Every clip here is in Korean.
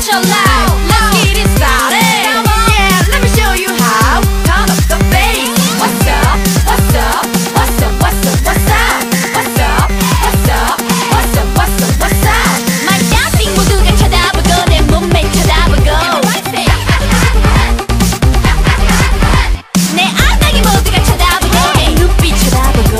your life. Let's get it started. Yeah, let me show you how. Turn up the bass. What's up? What's up? What's up? What's up? What's up? What's up? What's up? What's up? What's up? What's up? My dancing 모두가 쳐다보고 내 몸매 쳐다보고 내 안당이 모두가 쳐다보고 내 눈빛 쳐다보고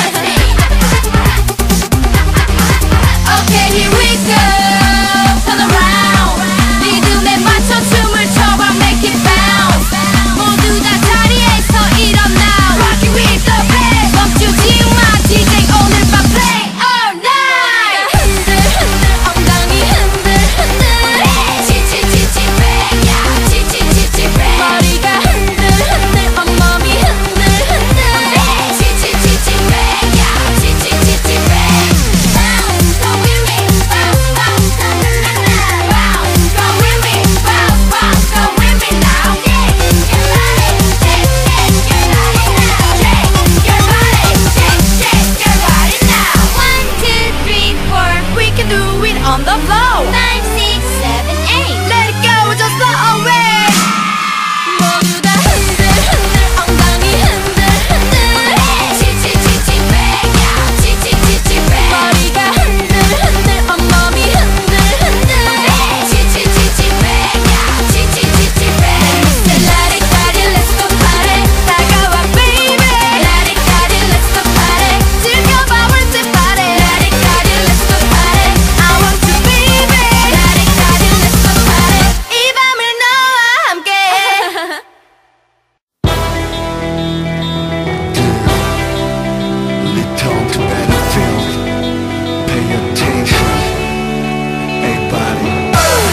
Okay, here we go. Turn around. 리듬에 맞춰 춤을 춰봐. Make it bounce. 모두 다 자리에서 일어나. Rock it with the bass. 멈추지 마. DJ 오늘 밤 play all night. 흔들 흔들 엉덩이 흔들 흔들. 치치치치 bang yeah. 치치치치 bang. 머리가 흔들 흔들 온몸이 흔들 흔들. 치치치치 bang yeah. 치치치치 bang. Bounce go with me. Bounce bounce go with me now. Bounce go with me. Bounce bounce go with me now. Shake your body. Shake shake your body now. Shake your body. Shake shake your body now. 1, 2, 3, 4. We can do it on the floor. 5, 6, 7, 8. Let it go just flow away. 모두 다 흔들 흔들 엉덩이 흔들 흔들. 치치치치 bang yeah. 치치치치 bang. 머리가 흔들 흔들 온몸이 흔들 흔들. 치치치치 bang yeah. 치치치치 bang. Let it party, let's go party. 다가와 baby. Let it party, let's go party. 즐겨봐 birthday party. Let it party, let's go party. I want you baby. Let it party, let's go party. 이 밤을 너와 함께. Return to battlefield. Pay attention, everybody.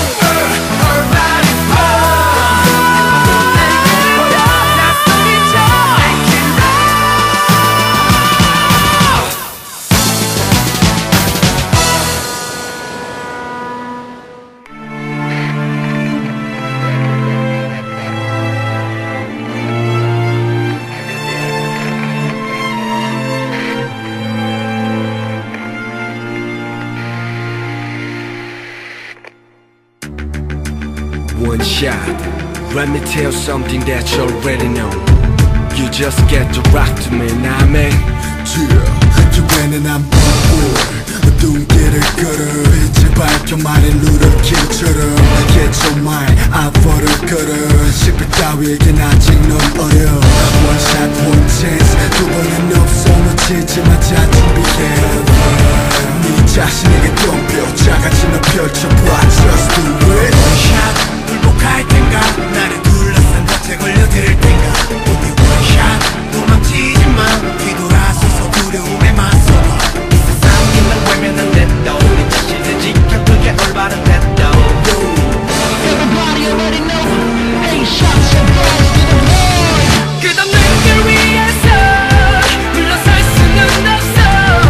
One shot. Let me tell something that you already know. You just get to rock to me, nah man. Yeah, 주변에 난 뻔뻔 눈길을 걸어 빛을 밝혀 말해 루더킬처럼 Get your mind out for the 걸어 실패 따위에겐 아직 넌 어려 One shot, one chance 두 번은 없어 놓치지 마 자 준비해 네 자신에게 덤벼 작아진 너 펼쳐봐 Just do it One shot 굴복할 텐가 나를 둘러싼 덫에 걸려들 텐가 부디 one shot 도망치지 마 뒤돌아서서 두려움에 맞서봐 이 세상 힘을 외면한 대도 우리 자신을 지켜 그게 올바른 대도 Everybody already know 8 shots and balls to the moon 끝없는 길 위에서 물러설 수는 없어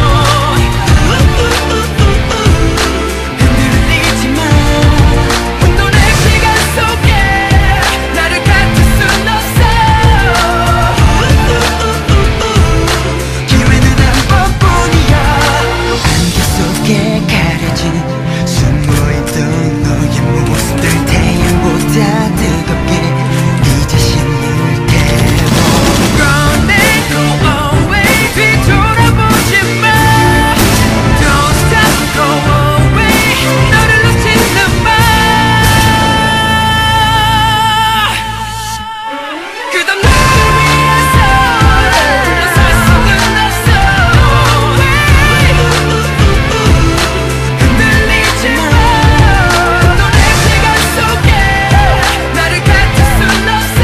흔들리지 마 혼돈의 시간 속에 나를 갖출 순 없어 기회는 한 번뿐이야 안개 속에 가려진 숨어있던 너의 모습들 태양보다 뜨겁게 네 자신을 태워 Run and go away 뒤돌아보지 마 Don't stop, go away 너를 놓치는 마 끝없는 길 위에서 물러설 수는 없어 흔들리지 마 혼돈의 시간 속에 나를 갖출 순 없어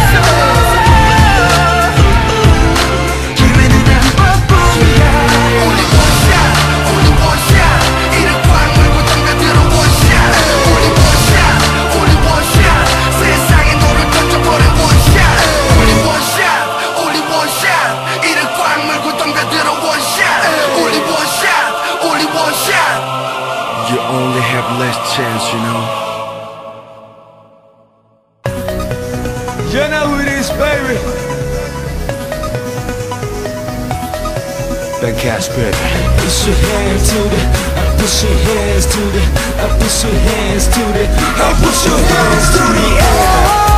기회는 한 번뿐이야 Only one shot, only one shot 이런 꽉 물고 덤벼들어 one shot Only one shot, only one shot 세상에 너를 던져버린 one shot Only one shot, only one shot 이런 꽉 물고 덤벼들어 one shot Only one shot, only one shot You only have last chance, you know You know who it is, baby Ben Cash, baby Put your hand to the push your hands to the, push your hands to the, push your hands to the air.